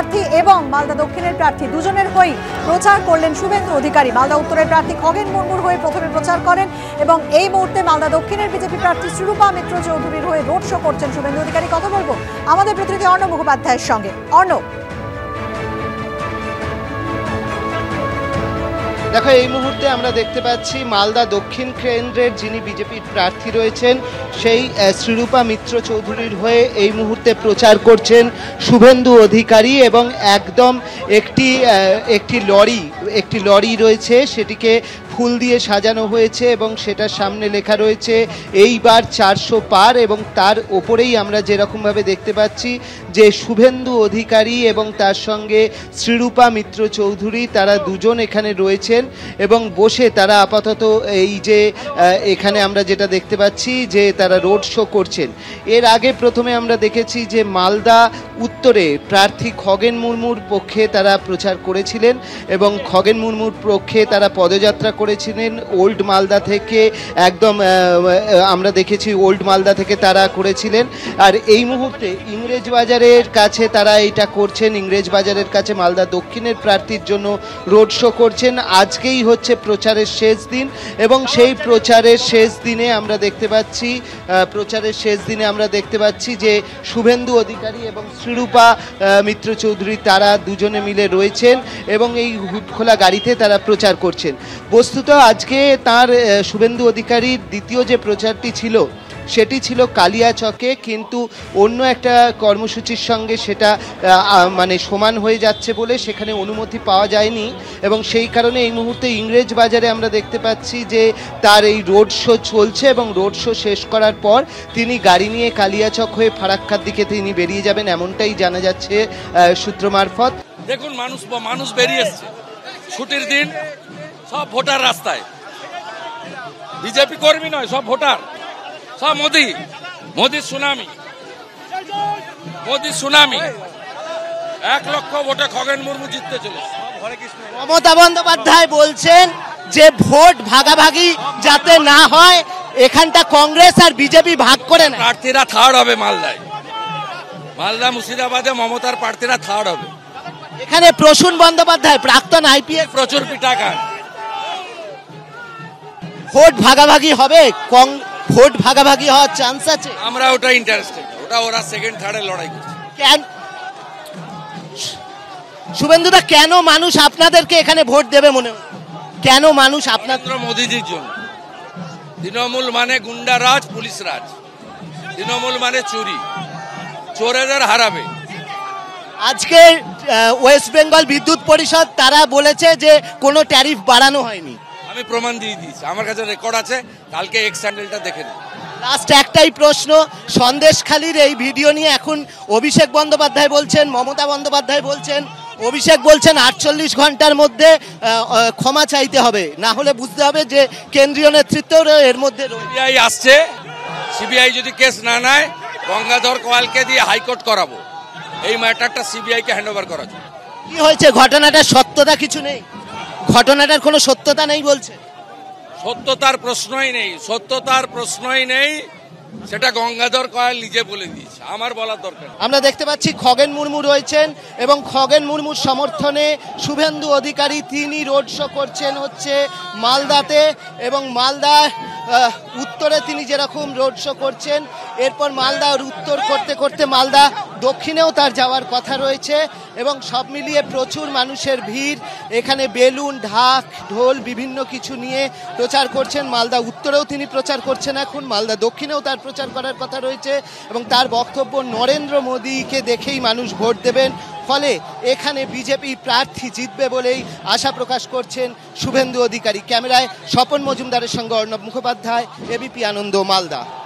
প্রার্থী এবং মালদা দক্ষিণের প্রার্থী দুজনের হয়ে প্রচার করলেন শুভেন্দু অধিকারী। মালদা উত্তরের প্রার্থী খগেন মুর্মুর হয়ে প্রথমে প্রচার করেন এবং এই মুহূর্তে মালদা দক্ষিণের বিজেপি প্রার্থী শ্রীরূপা মিত্র চৌধুরীর হয়ে রোড শো করছেন শুভেন্দু অধিকারী। কথা বলবো আমাদের প্রতিনিধি অর্ণব মুখোপাধ্যায়ের সঙ্গে। অর্ণব, দেখো, এই মুহূর্তে আমরা দেখতে পাচ্ছি মালদা দক্ষিণ কেন্দ্রের যিনি বিজেপির প্রার্থী রয়েছেন সেই শ্রীরূপা মিত্র চৌধুরীর হয়ে এই মুহূর্তে প্রচার করছেন শুভেন্দু অধিকারী এবং একদম একটি লরি রয়েছে, সেটিকে ফুল দিয়ে সাজানো হয়েছে এবং সেটার সামনে লেখা রয়েছে এইবার 400 পার, এবং তার ওপরেই আমরা যেরকমভাবে দেখতে পাচ্ছি যে শুভেন্দু অধিকারী এবং তার সঙ্গে শ্রীরূপা মিত্র চৌধুরী তারা দুজন এখানে রয়েছেন এবং বসে তারা আপাতত এই যে এখানে আমরা যেটা দেখতে পাচ্ছি যে তারা রোড শো করছেন। এর আগে প্রথমে আমরা দেখেছি যে মালদা উত্তরে প্রার্থী খগেন মুর্মুর পক্ষে তারা প্রচার করেছিলেন এবং খগেন মুর্মুর পক্ষে তারা পদযাত্রা করেছিলেন ওল্ড মালদা থেকে, একদম আমরা দেখেছি ওল্ড মালদা থেকে তারা করেছিলেন। আর এই মুহূর্তে ইংরেজ বাজারের কাছে তারা এটা করছেন, ইংরেজ বাজারের কাছে মালদা দক্ষিণের প্রার্থীর জন্য রোড শো করছেন। আজকেই হচ্ছে প্রচারের শেষ দিন এবং সেই প্রচারের শেষ দিনে আমরা দেখতে পাচ্ছি যে শুভেন্দু অধিকারী এবং শ্রীরূপা মিত্র চৌধুরী তারা দুজনে মিলে রয়েছেন এবং এই হুডখোলা গাড়িতে তারা প্রচার করছেন। বস্তুত আজকে তার শুভেন্দু অধিকারীর দ্বিতীয় যে প্রচারটি ছিল সেটি ছিল কালিয়াচকে, কিন্তু অন্য একটা কর্মসূচির সঙ্গে সেটা মানে সমান হয়ে যাচ্ছে বলে সেখানে অনুমতি পাওয়া যায়নি এবং সেই কারণে এই মুহূর্তে ইংরেজ বাজারে আমরা দেখতে পাচ্ছি যে তার এই রোড শো চলছে এবং রোড শো শেষ করার পর তিনি গাড়ি নিয়ে কালিয়াচক হয়ে ফারাক্কার দিকে তিনি বেরিয়ে যাবেন, এমনটাই জানা যাচ্ছে সূত্র মারফত। দেখুন, মানুষ বেরিয়ে এসছে, ছুটির দিন, সব ভোটার রাস্তায়, বিজেপি কর্মী নয়, সব ভোটার, সব মোদির সুনামি 1 লক্ষ ভোটে খগেন মুর্মু জিততে চলেছে। মমতা বন্দ্যোপাধ্যায় বলছেন যে ভোট ভাগাভাগি যাতে না হয়, এখানটা কংগ্রেস আর বিজেপি ভাগ করে না, প্রার্থীরা থার্ড হবে। মালদা মুর্শিদাবাদে মমতার প্রার্থীরা থার্ড হবে। এখানে প্রসূন বন্দ্যোপাধ্যায় প্রাক্তন আইপিএস প্রচুর পিটাকার। ভোট ভাগাভাগি হবে, ভোট ভাগাভাগি হওয়ার চান্স আছে। আমরা ওটা ইন্টারেস্টেড, ওরা সেকেন্ড থার্ডে লড়াই করছে। শুভেন্দুদা, কেন মানুষ আপনাদেরকে এখানে ভোট দেবে মনে হয়? কেন মানুষ আপনাদের? মোদিজির জন্য। তৃণমূল মানে গুন্ডারাজ, পুলিশ রাজ। তৃণমূল মানে চুরি, চোরেদের হারাবে। আজকে ওয়েস্ট বেঙ্গল বিদ্যুৎ পরিষদ তারা বলেছে যে কোনো ট্যারিফ বাড়ানো হয়নি। আমি প্রমাণ দিয়ে দিয়েছি, আমার কাছে রেকর্ড আছে, কালকে এক্স হ্যান্ডেলটা দেখে নিন। লাস্ট একটাই প্রশ্ন, সন্দেশখালির এই ভিডিও নিয়ে এখন অভিষেক বন্দ্যোপাধ্যায় বলছেন, মমতা বন্দ্যোপাধ্যায় বলছেন, অভিষেক বলছেন 48 ঘন্টার মধ্যে ক্ষমা চাইতে হবে, না হলে বুঝতে হবে যে কেন্দ্রীয় নেতৃত্ব এর মধ্যে। সিবিআই আসছে, সিবিআই যদি কেস না নেয় গঙ্গাধর কোয়ালকে দিয়ে হাইকোর্ট করাবো, এই ম্যাটারটা সিবিআই কে হ্যান্ড ওভার করা। কি হয়েছে ঘটনাটার সত্যতা কিছু নেই? ঘটনাটার কোনো সত্যতা নেই বলছে? সত্যতার প্রশ্নই নেই, সেটা গঙ্গাধর কয়াল নিজে বলে দিয়েছে, আমার বলার দরকার। আমরা দেখতে পাচ্ছি খগেন মুর্মু রয়েছেন এবং খগেন মুর্মুর সমর্থনে শুভেন্দু অধিকারী তিনি রোড শো করছেন হচ্ছে মালদাতে, এবং মালদা উত্তরে তিনি যেরকম রোড শো করছেন, এরপর মালদা উত্তর করতে করতে মালদা দক্ষিণেও তার যাওয়ার কথা রয়েছে এবং সব মিলিয়ে প্রচুর মানুষের ভিড়। এখানে বেলুন, ঢাক, ঢোল বিভিন্ন কিছু নিয়ে প্রচার করছেন। মালদা উত্তরেও তিনি প্রচার করছেন, এখন মালদা দক্ষিণেও তার প্রচার করার কথা রয়েছে এবং তার বক্তব্য নরেন্দ্র মোদীকে দেখেই মানুষ ভোট দেবেন, ফলে এখানে বিজেপি প্রার্থী জিতবে বলেই আশা প্রকাশ করছেন শুভেন্দু অধিকারী। ক্যামেরায় স্বপন মজুমদারের সঙ্গে অর্ণব মুখোপাধ্যায়, এবিপি আনন্দ, মালদা।